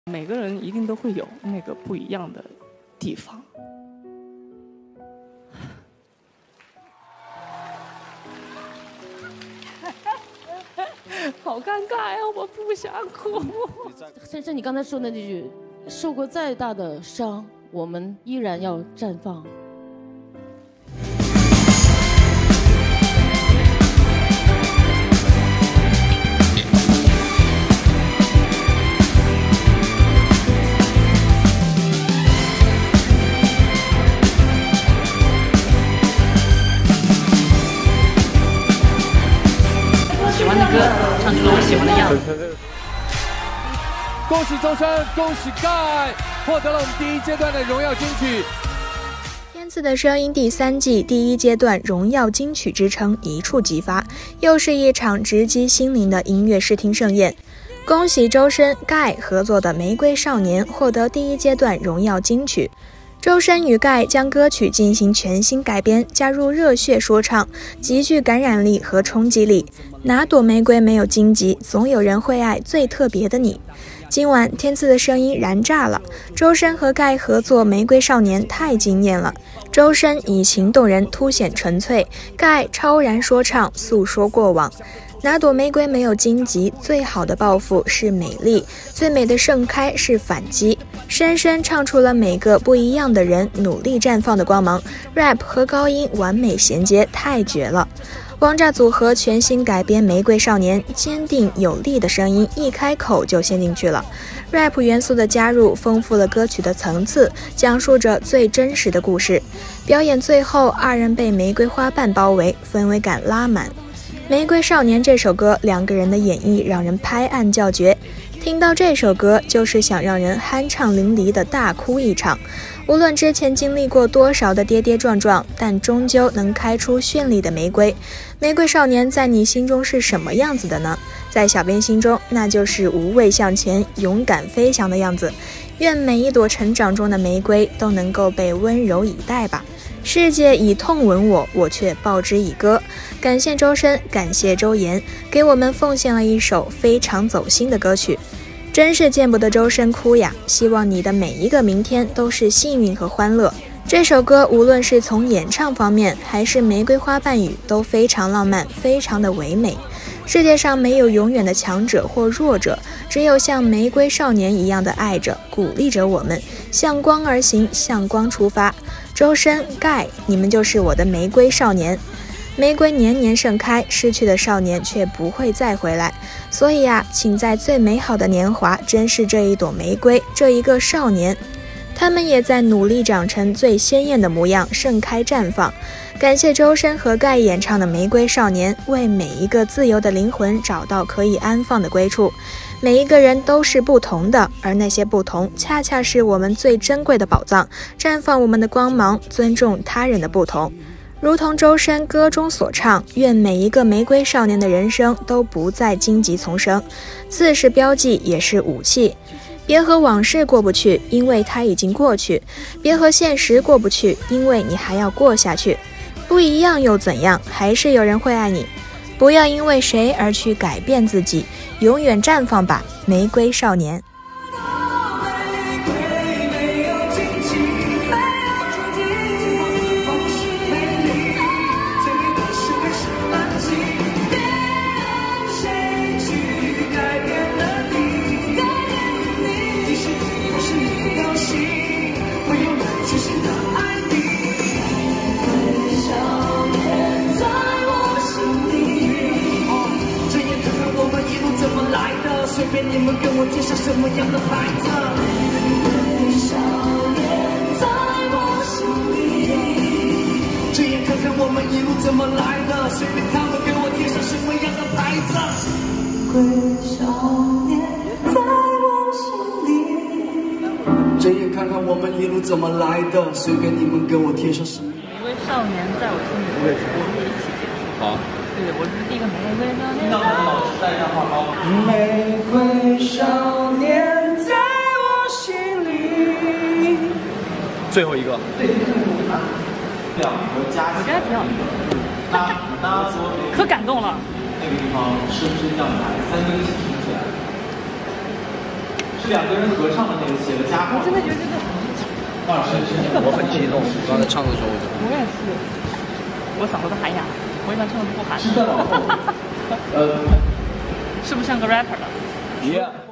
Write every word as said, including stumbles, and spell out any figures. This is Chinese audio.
每个人一定都会有那个不一样的地方。好尴尬呀！我不想哭。 珊珊，你刚才说的那句“受过再大的伤，我们依然要绽放”。 喜欢的歌，唱出了我喜欢的样子。 恭喜周深，恭喜盖，获得了我们第一阶段的荣耀金曲。 天赐的声音第三季第一阶段荣耀金曲之称一触即发，又是一场直击心灵的音乐视听盛宴。恭喜周深、盖合作的《玫瑰少年》获得第一阶段荣耀金曲。周深与盖将歌曲进行全新改编，加入热血说唱，极具感染力和冲击力。哪朵玫瑰没有荆棘，总有人会爱最特别的你。今晚天赐的声音燃炸了，周深和盖合作《玫瑰少年》太惊艳了。周深以情动人凸显纯粹，盖超然说唱诉说过往。哪朵玫瑰没有荆棘？最好的报复是美丽，最美的盛开是反击。深深唱出了每个不一样的人努力绽放的光芒。rap 和高音完美衔接，太绝了。王炸组合全新改编《玫瑰少年》，坚定有力的声音一开口就陷进去了。rap 元素的加入丰富了歌曲的层次，讲述着最真实的故事。表演最后，二人被玫瑰花瓣包围，氛围感拉满。《玫瑰少年》这首歌，两个人的演绎让人拍案叫绝。听到这首歌，就是想让人酣畅淋漓的大哭一场。无论之前经历过多少的跌跌撞撞，但终究能开出绚丽的玫瑰。玫瑰少年在你心中是什么样子的呢？在小编心中，那就是无畏向前、勇敢飞翔的样子。愿每一朵成长中的玫瑰都能够被温柔以待吧。世界以痛吻我，我却报之以歌。感谢周深，感谢周岩，给我们奉献了一首非常走心的歌曲。真是见不得周深哭呀！希望你的每一个明天都是幸运和欢乐。这首歌无论是从演唱方面，还是玫瑰花瓣语，都非常浪漫，非常的唯美。世界上没有永远的强者或弱者，只有像玫瑰少年一样的爱着、鼓励着我们，向光而行，向光出发。周深、盖，你们就是我的玫瑰少年。玫瑰年年盛开，失去的少年却不会再回来。所以啊，请在最美好的年华珍视这一朵玫瑰，这一个少年。他们也在努力长成最鲜艳的模样，盛开绽放。感谢周深和盖演唱的《玫瑰少年》，为每一个自由的灵魂找到可以安放的归处。每一个人都是不同的，而那些不同恰恰是我们最珍贵的宝藏，绽放我们的光芒，尊重他人的不同。如同周深歌中所唱，愿每一个玫瑰少年的人生都不再荆棘丛生。字是标记，也是武器。别和往事过不去，因为它已经过去；别和现实过不去，因为你还要过下去。不一样又怎样？还是有人会爱你。不要因为谁而去改变自己，永远绽放吧，玫瑰少年。 随便你们跟我贴上什么样的牌子，少年在我心里。这眼看看我们一路怎么来的，随便他们跟我贴上什么样的牌子。玫瑰少年在我心里。这眼看看我们一路怎么来的，随便你们跟我贴上什么。 玫瑰少年在我心里，我们一起结束。 好。 对，我是第一个玫瑰少年。 听到我们老师带一下话吗？玫瑰少年在我心里。 最后一个。 对，两个加起来。 我觉得挺好。 那那说可感动了。 那个地方深深要把三个一起拼起来。 是两个人合唱的那个写的家话。 我真的觉得这个啊，是是， 我很激动，刚才唱的时候我就。 我也是，我嗓子都喊哑了，我一般唱的不喊。 是在往后。呃， 是不是像个 rapper 了 ？Yeah。